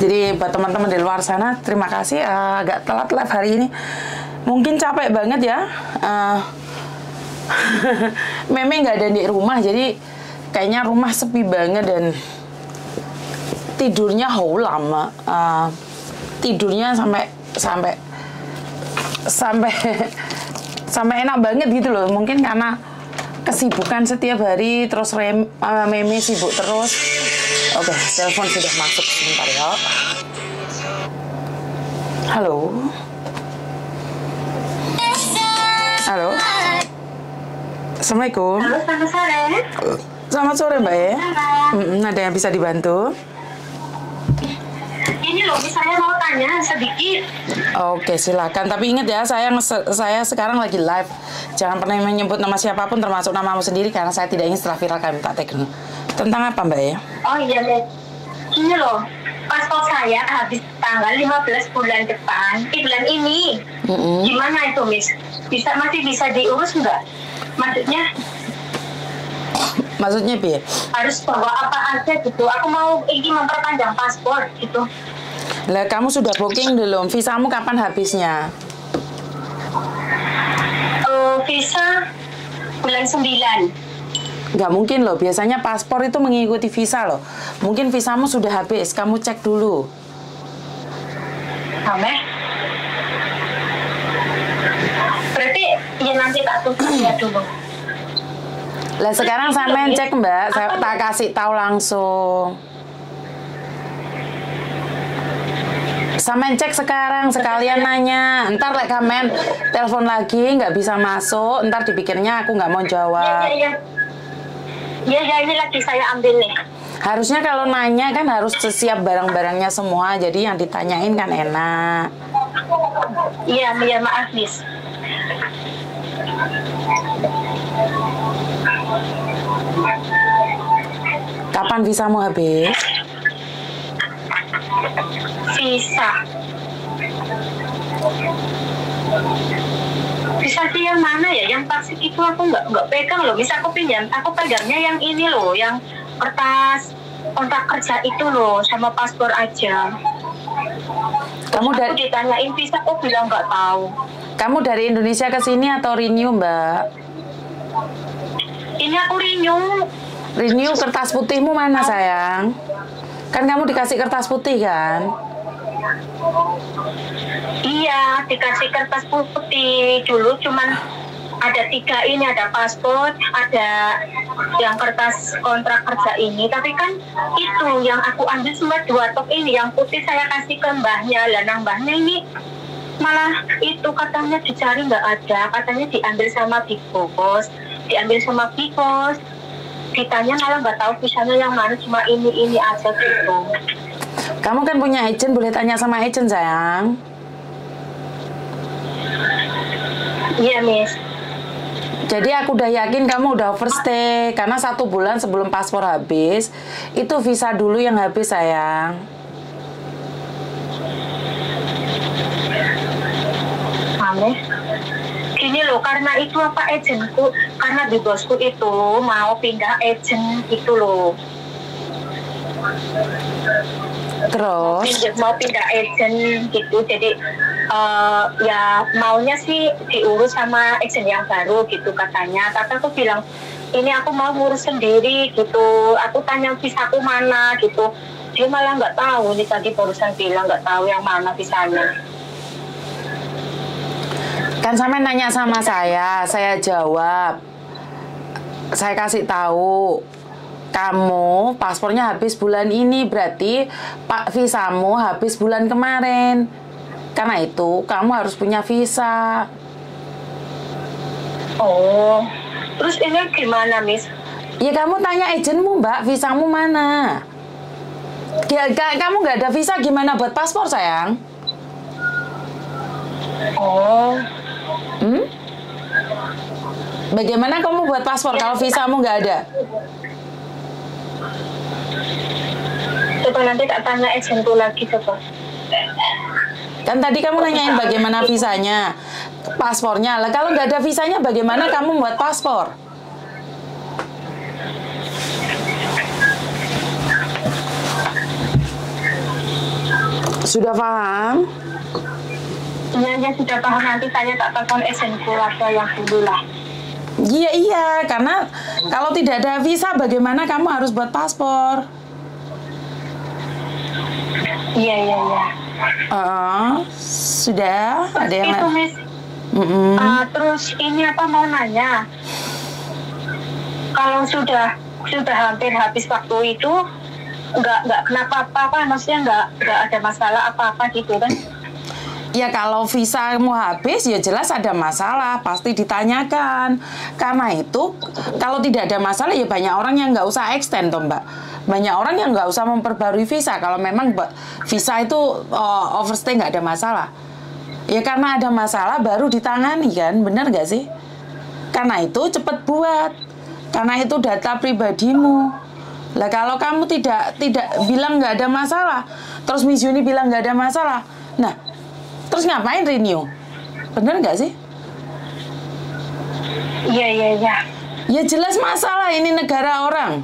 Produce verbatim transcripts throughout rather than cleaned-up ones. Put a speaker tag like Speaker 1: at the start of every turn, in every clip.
Speaker 1: Jadi buat teman-teman di luar sana, terima kasih uh, agak telat live hari ini. Mungkin capek banget ya. Uh, Meme nggak ada di rumah, jadi kayaknya rumah sepi banget dan tidurnya hau lama. Uh, tidurnya sampai sampai sampai sampai enak banget gitu loh. Mungkin karena kesibukan setiap hari, terus rem, uh, Meme sibuk terus. Oke, okay, telepon sudah masuk sebentar ya. Halo. Halo. Assalamualaikum.
Speaker 2: Halo, selamat sore.
Speaker 1: Selamat sore, Mbak ya. Mm-mm, ada yang bisa dibantu?
Speaker 2: Ini loh, saya mau tanya sedikit.
Speaker 1: Oke, silakan. Tapi ingat ya, saya saya sekarang lagi live. Jangan pernah menyebut nama siapapun, termasuk namamu sendiri, karena saya tidak ingin setelah viral kami tak tekan. Tentang apa, Mbak ya?
Speaker 2: Oh iya, Mbak. Ini loh, paspor saya habis tanggal lima belas bulan depan, eh, bulan ini. Mm-hmm. Gimana itu, Miss? Bisa masih bisa diurus nggak? Maksudnya?
Speaker 1: Maksudnya, Bi?
Speaker 2: Harus bawa apa aja gitu. Aku mau ini memperpanjang paspor gitu.
Speaker 1: Lah, kamu sudah booking belum? Visamu kapan habisnya?
Speaker 2: Uh, visa bulan sembilan.
Speaker 1: Nggak mungkin loh, biasanya paspor itu mengikuti visa loh. Mungkin visamu sudah habis, kamu cek dulu.
Speaker 2: Sampai? Berarti ya nanti tak tunggu ya dulu.
Speaker 1: Lah sekarang sampean cek Mbak, saya tak kasih tahu langsung. Sampean cek sekarang, sekalian nanya. Ntar like kamen telepon lagi, nggak bisa masuk, ntar dipikirnya aku nggak mau jawab.
Speaker 2: Iya, iya, iya. Iya, ya, ini lagi saya ambil nih.
Speaker 1: Harusnya kalau nanya kan harus siap barang-barangnya semua, jadi yang ditanyain kan enak.
Speaker 2: Iya, iya, maaf, Miss.
Speaker 1: Kapan visamu habis?
Speaker 2: Visa. Visa sih yang mana ya? Yang taksi itu aku nggak nggak pegang loh. Bisa aku pinjam? Aku pegangnya yang ini loh, yang kertas kontrak kerja itu loh, sama paspor aja.
Speaker 1: Kamu dari?
Speaker 2: Aku ditanyain visa, aku bilang nggak tahu.
Speaker 1: Kamu dari Indonesia ke sini atau renew, Mbak?
Speaker 2: Ini aku renew.
Speaker 1: Renew kertas putihmu mana, sayang? Kan kamu dikasih kertas putih kan?
Speaker 2: Iya, dikasih kertas putih dulu, cuman ada tiga ini, ada paspor, ada yang kertas kontrak kerja ini. Tapi kan itu yang aku ambil cuma dua tok ini, yang putih saya kasih ke mbahnya. Lah nang mbahnya ini malah itu katanya dicari nggak ada, katanya diambil sama Big Boss, diambil sama Big Boss. Ditanya malah nggak tahu visanya yang mana, cuma ini ini aja gitu.
Speaker 1: Kamu kan punya agent, boleh tanya sama agent, sayang.
Speaker 2: Iya, Miss.
Speaker 1: Jadi aku udah yakin kamu udah overstay, karena satu bulan sebelum paspor habis, itu visa dulu yang habis, sayang.
Speaker 2: Aneh. Gini loh, karena itu apa agentku, karena di bosku itu mau pindah agent gitu loh.
Speaker 1: Terus?
Speaker 2: Mau pindah agent gitu, jadi uh, ya maunya sih diurus sama agent yang baru gitu katanya. Tapi aku bilang, ini aku mau ngurus sendiri gitu, aku tanya visaku mana gitu. Dia malah nggak tahu, ini tadi barusan bilang nggak tahu yang mana visanya.
Speaker 1: Kan sampe nanya sama saya, saya jawab. Saya kasih tahu, kamu paspornya habis bulan ini, berarti pak visamu habis bulan kemarin. Karena itu kamu harus punya visa.
Speaker 2: Oh, terus ini gimana, Miss?
Speaker 1: Ya kamu tanya agentmu, Mbak, visamu mana? Ya, kamu nggak ada visa, gimana buat paspor, sayang?
Speaker 2: Oh.
Speaker 1: Hmm? Bagaimana kamu buat paspor kalau visamu nggak ada?
Speaker 2: Coba nanti tak tanya agentku lagi, coba.
Speaker 1: Kan tadi kamu nanyain bagaimana visanya, paspornya. Lah kalau nggak ada visanya, bagaimana kamu buat paspor? Sudah paham?
Speaker 2: Iya, ya sudah paham. Nanti saya tak telepon agent keluarga yang dulu lah.
Speaker 1: Iya, iya. Karena kalau tidak ada visa, bagaimana kamu harus buat paspor?
Speaker 2: Iya, iya, iya.
Speaker 1: Uh, sudah
Speaker 2: Terus
Speaker 1: ada yang
Speaker 2: itu, Miss.
Speaker 1: Mm -mm.
Speaker 2: Uh, terus ini apa mau nanya? Kalau sudah sudah hampir habis waktu itu, nggak nggak kenapa-apa kan? Maksudnya nggak nggak ada masalah apa-apa gitu kan?
Speaker 1: Ya kalau visa mau habis ya jelas ada masalah, pasti ditanyakan. Karena itu kalau tidak ada masalah ya banyak orang yang nggak usah extend toh Mbak. Banyak orang yang nggak usah memperbarui visa kalau memang visa itu uh, overstay nggak ada masalah. Ya karena ada masalah baru ditangani kan, benar nggak sih? Karena itu cepet buat, karena itu data pribadimu. Lah kalau kamu tidak tidak bilang nggak ada masalah, terus Miss Yuni bilang nggak ada masalah, nah terus ngapain renew? Bener nggak sih?
Speaker 2: Iya, iya, iya.
Speaker 1: Ya jelas masalah, ini negara orang.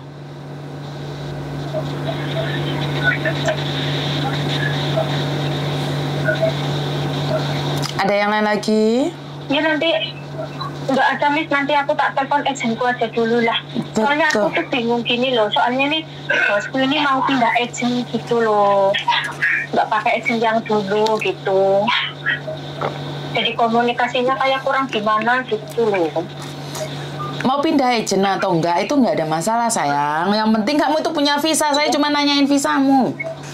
Speaker 1: Ada yang lain lagi?
Speaker 2: Ya nanti nggak ada Miss, nanti aku tak telepon agentku aja dulu lah. Soalnya aku tuh bingung gini loh, soalnya nih bosku ini mau pindah agent gitu loh, nggak pakai agent yang dulu gitu. Jadi komunikasinya kayak kurang gimana gitu loh.
Speaker 1: Mau pindah agent atau enggak itu nggak ada masalah sayang. Yang penting kamu itu punya visa. Saya cuma nanyain visamu.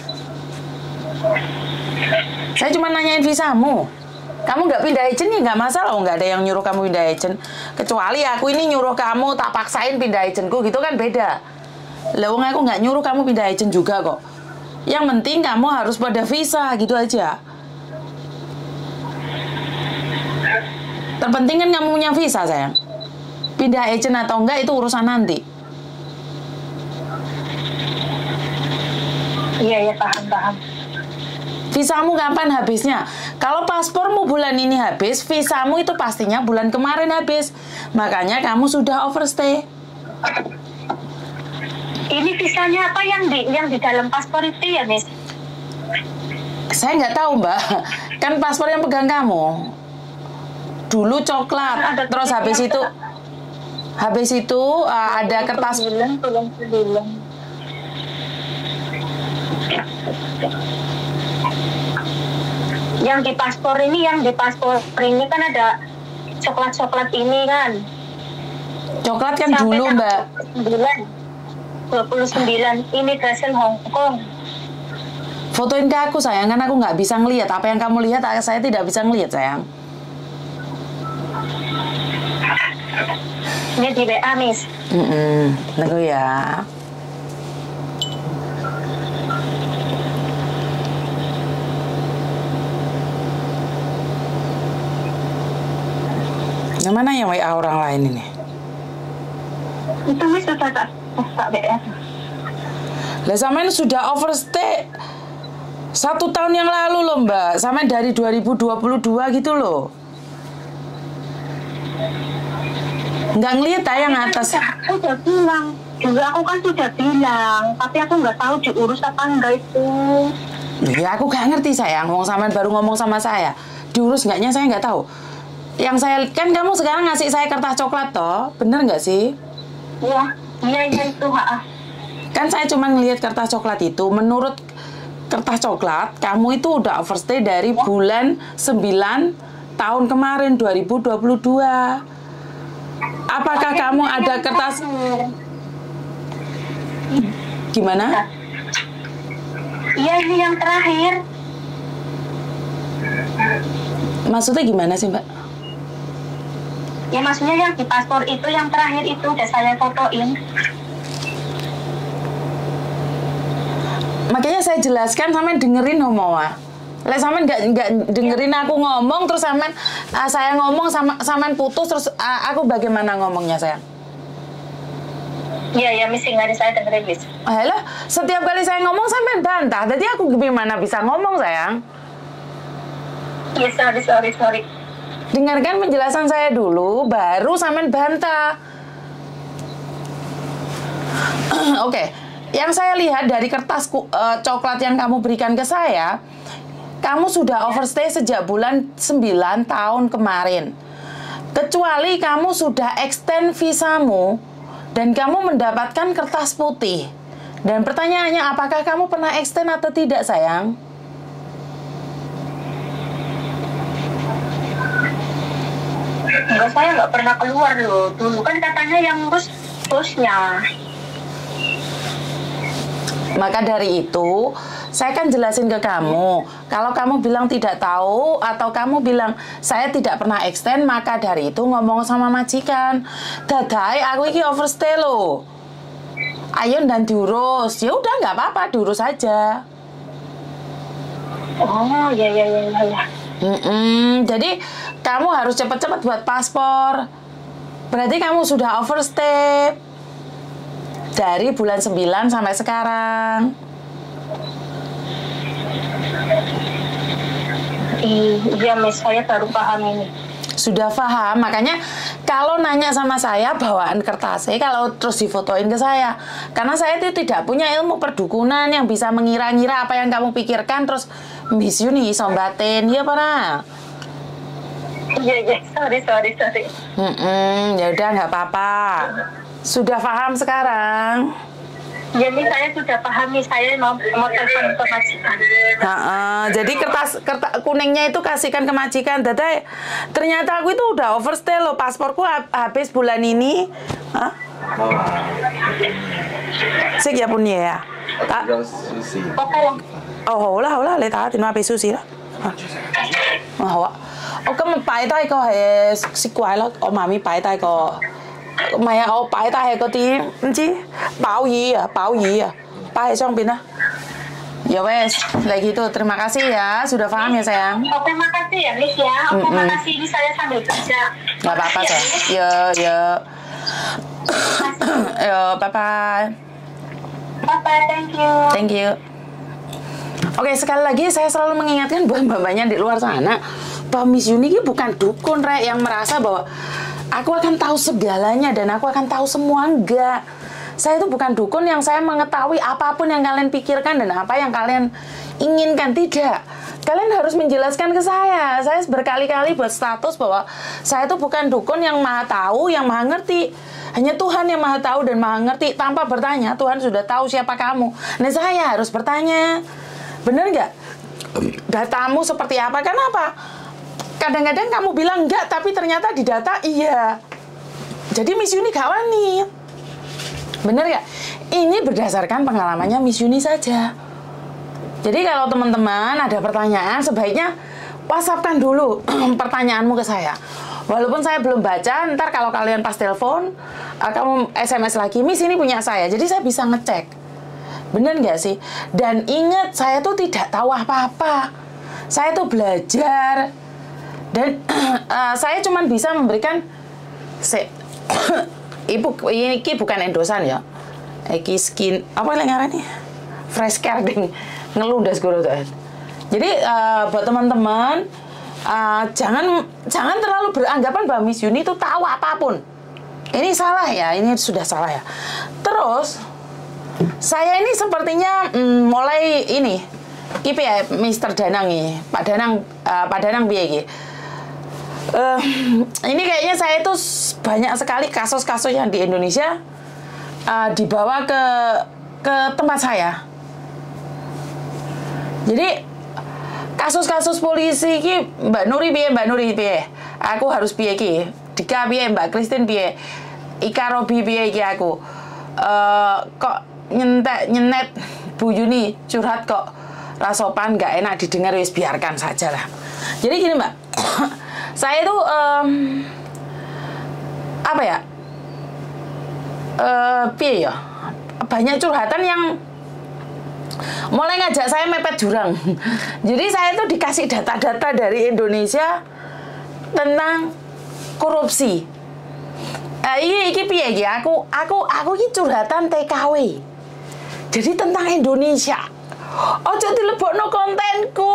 Speaker 1: Saya cuma nanyain visamu. Kamu nggak pindah agent ya nggak masalah. Oh, nggak ada yang nyuruh kamu pindah agent. Kecuali aku ini nyuruh kamu, tak paksain pindah agentku gitu kan beda. Lah wong aku nggak nyuruh kamu pindah agent juga kok. Yang penting kamu harus pada visa gitu aja. Terpenting kan kamu punya visa sayang. Pindah agent atau enggak itu urusan nanti.
Speaker 2: Iya, ya paham, paham.
Speaker 1: Visamu kapan habisnya? Kalau paspormu bulan ini habis, visamu itu pastinya bulan kemarin habis. Makanya kamu sudah overstay.
Speaker 2: Ini visanya apa yang di yang di dalam paspor itu ya, Miss?
Speaker 1: Saya nggak tahu, Mbak. Kan paspor yang pegang kamu. Dulu coklat,
Speaker 2: Ada
Speaker 1: terus habis itu habis itu uh, ada kertas
Speaker 2: bilang, tolong bilang. Yang di paspor ini, yang di paspor ini kan ada coklat-coklat ini kan.
Speaker 1: Coklat kan
Speaker 2: Sampai
Speaker 1: dulu, Mbak.
Speaker 2: dua puluh sembilan ini Gracel Hong Kong.
Speaker 1: Fotoin ke aku sayang, kan aku nggak bisa ngelihat. Apa yang kamu lihat, saya tidak bisa ngelihat sayang.
Speaker 2: Ini di W A, Miss.
Speaker 1: Mm-mm. Tunggu ya. Yang mana yang W A orang lain ini?
Speaker 2: Itu Miss sudah tak tak W A.
Speaker 1: Lah sampean sudah overstay satu tahun yang lalu loh Mbak. Sampai dari dua ribu dua puluh dua gitu loh. Nggak ngeliat ya yang atas.
Speaker 2: Aku udah bilang, dulu aku kan sudah bilang, tapi aku nggak tahu diurus apa enggak itu.
Speaker 1: Ya aku nggak ngerti sayang, ngomong sama baru ngomong sama saya, diurus nggaknya saya nggak tahu. Yang saya kan kamu sekarang ngasih saya kertas coklat toh, bener nggak sih?
Speaker 2: Iya, iya iya itu ha.
Speaker 1: Kan saya cuma ngelihat kertas coklat itu, menurut kertas coklat kamu itu udah overstay dari bulan sembilan tahun kemarin dua ribu dua puluh dua. Apakah kamu ada kertas? Gimana?
Speaker 2: Iya ini yang terakhir.
Speaker 1: Maksudnya gimana sih Mbak?
Speaker 2: Ya maksudnya yang di paspor itu yang terakhir itu udah saya fotoin.
Speaker 1: Makanya saya jelaskan sampean dengerin homoa. Lah sampean nggak nggak dengerin aku ngomong terus sampean uh, saya ngomong sama sampean putus terus uh, aku bagaimana ngomongnya sayang?
Speaker 2: Iya ya misi nggak ada saya dengerin Miss.
Speaker 1: Alah, setiap kali saya ngomong sampean bantah. Jadi aku gimana bisa ngomong sayang?
Speaker 2: Iya sorry sorry sorry.
Speaker 1: Dengarkan penjelasan saya dulu, baru sampean bantah. Oke, okay. yang saya lihat dari kertas uh, coklat yang kamu berikan ke saya, kamu sudah overstay sejak bulan sembilan tahun kemarin. Kecuali kamu sudah extend visamu dan kamu mendapatkan kertas putih. Dan pertanyaannya, apakah kamu pernah extend atau tidak, sayang?
Speaker 2: Enggak, saya nggak pernah keluar loh. Dulu kan katanya yang ngurus bosnya.
Speaker 1: Maka dari itu, saya kan jelasin ke kamu. Kalau kamu bilang tidak tahu atau kamu bilang saya tidak pernah extend, maka dari itu ngomong sama majikan. Dadai, aku ini overstay loh. Ayo dan diurus. Ya udah nggak apa-apa, diurus aja.
Speaker 2: Oh, ya ya ya ya.
Speaker 1: Mm-mm. Jadi kamu harus cepat-cepat buat paspor. Berarti kamu sudah overstay dari bulan sembilan sampai sekarang.
Speaker 2: Iya, Miss, saya baru paham ini.
Speaker 1: Sudah paham, makanya kalau nanya sama saya bawaan kertasnya, kalau terus difotoin ke saya, karena saya itu tidak punya ilmu perdukunan yang bisa mengira-ngira apa yang kamu pikirkan terus Miss Yuni sombatin, ya para.
Speaker 2: Iya iya, sorry sorry sorry.
Speaker 1: Hmm, ya udah nggak apa-apa. Sudah paham sekarang?
Speaker 2: Jadi saya sudah pahami, saya mau mau telepon ke majikan.
Speaker 1: Nah, uh, jadi kertas kertas kuningnya itu kasihkan ke majikan. Dadai, ternyata aku itu udah overstay loh, pasporku habis bulan ini. Hah? Sik ya punya ya. Tak.
Speaker 2: Oke lah.
Speaker 1: Oh, lah lah, le ta tin ma pe sushi lah. Oh, oh,咁擺低個係雪櫃咯，我媽咪擺低個。唔係啊，我擺低係嗰啲唔知飽耳啊，飽耳啊，擺喺上邊啦。Ya wes, kayak gitu. Terima kasih ya, sudah paham ya sayang.
Speaker 2: Oke, makasih ya Miss ya. Oke,
Speaker 1: Mm-mm.
Speaker 2: makasih, ini saya sambil kerja.
Speaker 1: Gak apa-apa
Speaker 2: Makasih ya,
Speaker 1: sayang.
Speaker 2: Miss.
Speaker 1: Yo yo.
Speaker 2: Makasih.
Speaker 1: Yo, bye bye.
Speaker 2: Bye bye, thank you.
Speaker 1: Thank you. Oke, sekali lagi saya selalu mengingatkan buat mbak-mbaknya di luar sana bahwa Miss Yuni ini bukan dukun, Rek, yang merasa bahwa aku akan tahu segalanya dan aku akan tahu semua. Enggak. Saya itu bukan dukun yang saya mengetahui apapun yang kalian pikirkan dan apa yang kalian inginkan. Tidak. Kalian harus menjelaskan ke saya. Saya berkali-kali buat status bahwa saya itu bukan dukun yang maha tahu, yang maha ngerti. Hanya Tuhan yang maha tahu dan maha ngerti. Tanpa bertanya, Tuhan sudah tahu siapa kamu. Nah, saya harus bertanya. Bener nggak? Datamu seperti apa? Kenapa? Kadang-kadang kamu bilang enggak, tapi ternyata di data iya. Jadi Miss Yuni gak wani. Bener gak? Ini berdasarkan pengalamannya Miss Yuni saja. Jadi kalau teman-teman ada pertanyaan, sebaiknya WhatsApp-kan dulu pertanyaanmu ke saya. Walaupun saya belum baca, ntar kalau kalian pas telepon, kamu S M S lagi, Miss ini punya saya. Jadi saya bisa ngecek. Bener gak sih? Dan ingat, saya tuh tidak tahu apa-apa. Saya tuh belajar. Dan uh, saya cuma bisa memberikan se ibu ini bukan endosan ya. Iki skin apa yang ngaran nih? Fresh care ding ngelundas guru tuh. Jadi uh, buat teman-teman uh, jangan jangan terlalu beranggapan bahwa Miss Yuni itu tahu apapun. Ini salah ya, ini sudah salah ya. Terus saya ini sepertinya mm, mulai ini kipe ya Mister Danang nih, Pak Danang uh, Pak Danang piye iki? Uh, ini kayaknya saya itu banyak sekali kasus-kasus yang di Indonesia uh, dibawa ke ke tempat saya. Jadi kasus-kasus polisi ki Mbak Nuri piye, Mbak Nuri piye? Aku harus piye ki? Dika piye, Mbak Christine piye? Ika Robi piye ki aku? Uh, kok nyentek nyenet Bu Yuni curhat kok rasopan nggak enak didengar, wis biarkan saja lah. Jadi gini Mbak. Saya itu um, apa ya? Uh, piye ya? Banyak curhatan yang mulai ngajak saya mepet jurang. Jadi saya itu dikasih data-data dari Indonesia tentang korupsi. Uh, iki iki piye iki? Aku aku aku iki curhatan T K W. Jadi tentang Indonesia. Ojo dilebokno kontenku.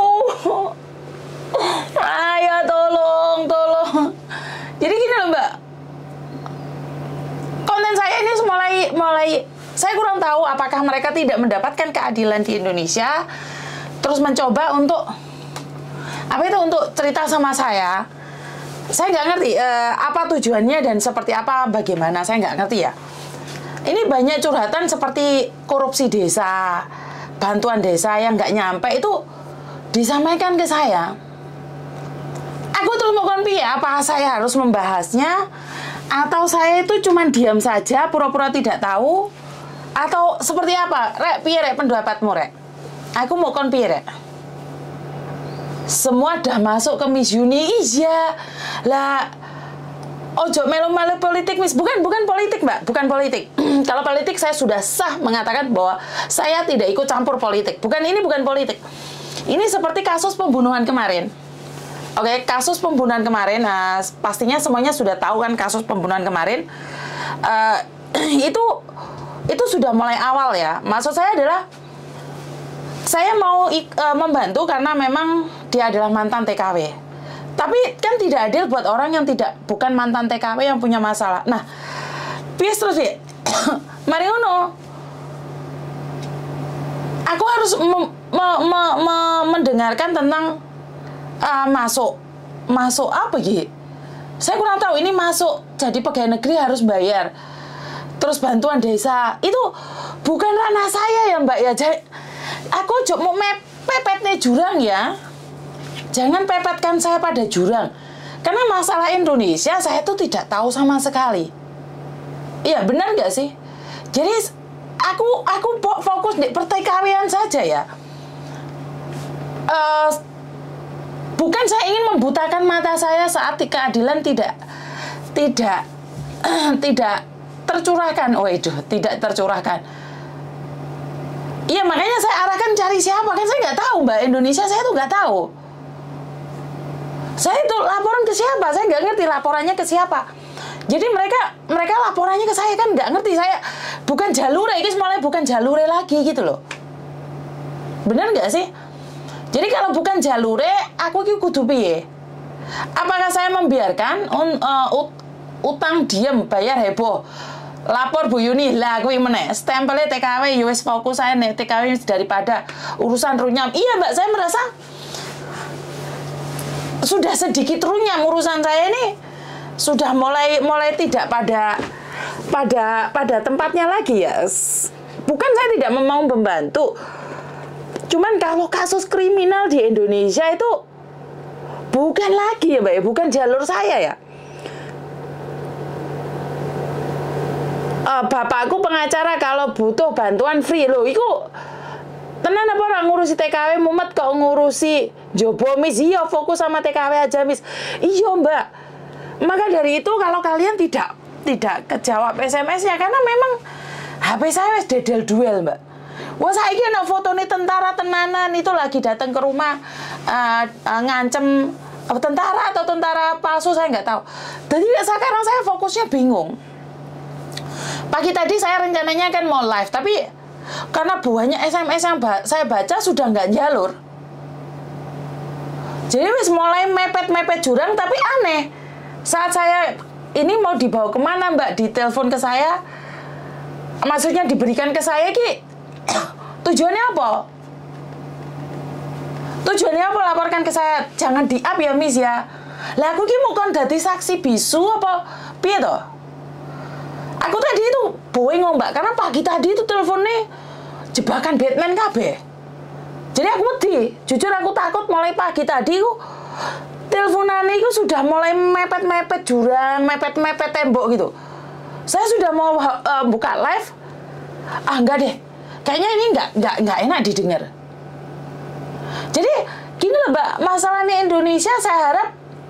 Speaker 1: Ayo tolong, tolong. Jadi gini loh Mbak, konten saya ini mulai mulai saya kurang tahu apakah mereka tidak mendapatkan keadilan di Indonesia, terus mencoba untuk apa itu untuk cerita sama saya. Saya nggak ngerti uh, apa tujuannya dan seperti apa bagaimana, saya nggak ngerti ya. Ini banyak curhatan seperti korupsi desa, bantuan desa yang nggak nyampe itu disampaikan ke saya. Aku terus mau konpi ya, apa saya harus membahasnya atau saya itu cuman diam saja pura-pura tidak tahu atau seperti apa? Rek, piye rek pendapatmu rek? Aku mau konpi rek. Semua dah masuk ke Miss Uni, iya lah. Ojo melu-melu politik, Miss. Bukan, bukan politik, Mbak. Bukan politik. Kalau politik saya sudah sah mengatakan bahwa saya tidak ikut campur politik. Bukan, ini bukan politik. Ini seperti kasus pembunuhan kemarin. Oke, kasus pembunuhan kemarin. Nah, pastinya semuanya sudah tahu kan kasus pembunuhan kemarin. Uh, itu itu sudah mulai awal ya. Maksud saya adalah saya mau uh, membantu karena memang dia adalah mantan T K W. Tapi kan tidak adil buat orang yang tidak bukan mantan T K W yang punya masalah. Nah, piye terus ya? Mari ngono. Aku harus me, me, me, me, mendengarkan tentang uh, masuk masuk apa gitu. Saya kurang tahu ini masuk jadi pegawai negeri harus bayar. Terus bantuan desa itu bukan ranah saya ya Mbak ya. Jadi, aku cuma mau mepetnya jurang ya. Jangan pepetkan saya pada jurang. Karena masalah Indonesia saya tuh tidak tahu sama sekali. Iya benar nggak sih? Jadi aku aku fokus di pertikaian saja ya. Uh, bukan saya ingin membutakan mata saya saat keadilan tidak tidak tidak tercurahkan. Oh itu tidak tercurahkan. Iya makanya saya arahkan cari siapa kan saya nggak tahu Mbak Indonesia saya tuh nggak tahu. Saya itu laporan ke siapa? Saya nggak ngerti laporannya ke siapa. Jadi mereka mereka laporannya ke saya kan nggak ngerti saya bukan jalure, ini mulai bukan jalure lagi gitu loh. Benar nggak sih? Jadi kalau bukan jalure, aku ki kudu piye? Apakah saya membiarkan un, uh, ut, utang diem bayar heboh? Lapor Bu Yuni lah, aku meneh stempelnya T K W, U S fokus saya nih T K W daripada urusan runyam. Iya Mbak, saya merasa sudah sedikit runyam urusan saya ini sudah mulai mulai tidak pada pada pada tempatnya lagi ya. Bukan saya tidak mau membantu, cuman kalau kasus kriminal di Indonesia itu bukan lagi ya Mbak, bukan jalur saya ya. Uh, bapakku pengacara kalau butuh bantuan free loh, itu tenan apa orang ngurusi T K W mumet kok ngurusi jobo Miss. Iya fokus sama T K W aja Miss. Iya Mbak. Maka dari itu kalau kalian tidak tidak kejawab S M S-nya karena memang H P saya wis dedel duel Mbak. Wah saiki ana fotone tentara tenanan itu lagi datang ke rumah uh, uh, ngancem apa tentara atau tentara palsu saya nggak tahu. Jadi sekarang saya fokusnya bingung. Pagi tadi saya rencananya kan mau live tapi karena banyak S M S yang ba saya baca sudah nggak jalur. Jadi wis mulai mepet-mepet jurang tapi aneh. Saat saya ini mau dibawa kemana Mbak, ditelepon ke saya, maksudnya diberikan ke saya ki tujuannya apa? Tujuannya apa laporkan ke saya? Jangan di-up ya Miss ya. Lah aku ki mau kon dadi saksi bisu apa piye toh? Aku tadi itu bohong Mbak, karena pagi tadi itu teleponnya jebakan Batman kabeh. Jadi aku wedi, jujur aku takut mulai pagi tadi aku teleponannya itu sudah mulai mepet-mepet jurang, mepet-mepet tembok gitu. Saya sudah mau uh, buka live, ah enggak deh, kayaknya ini enggak enggak enggak enak didengar. Jadi gini loh Mbak, masalahnya Indonesia saya harap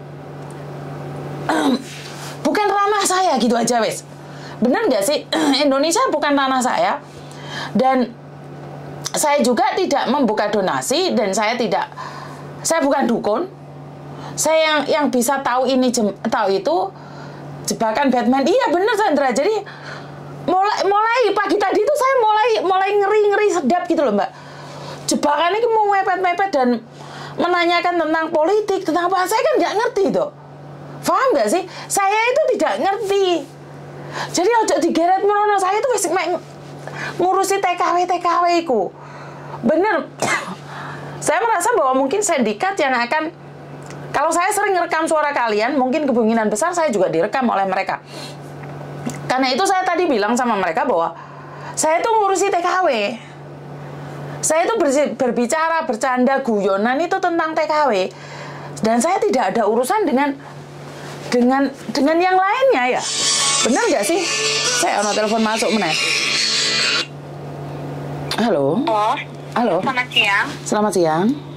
Speaker 1: um, bukan ranah saya gitu aja wes. Benar nggak sih? Indonesia bukan ranah saya. Dan saya juga tidak membuka donasi. Dan saya tidak saya bukan dukun. Saya yang yang bisa tahu ini tahu itu jebakan Batman. Iya benar Sandra. Jadi mulai mulai pagi tadi itu saya mulai mulai ngeri-ngeri sedap gitu loh Mbak. Jebakan ini mau mepet-mepet dan menanyakan tentang politik, tentang apa. Saya kan nggak ngerti tuh. Paham nggak sih? Saya itu tidak ngerti. Jadi ojo digeret merono, saya itu wis mek ngurusi T K W T K W ku. Bener. Saya merasa bahwa mungkin sindikat yang akan, kalau saya sering rekam suara kalian, mungkin kemungkinan besar saya juga direkam oleh mereka. Karena itu saya tadi bilang sama mereka bahwa saya tuh ngurusi T K W. Saya itu berbicara, bercanda, guyonan itu tentang T K W. Dan saya tidak ada urusan dengan dengan dengan yang lainnya ya. Benar nggak sih? Saya ono telepon masuk meneh. Halo.
Speaker 2: Halo.
Speaker 1: Halo.
Speaker 2: Selamat siang.
Speaker 1: Selamat siang.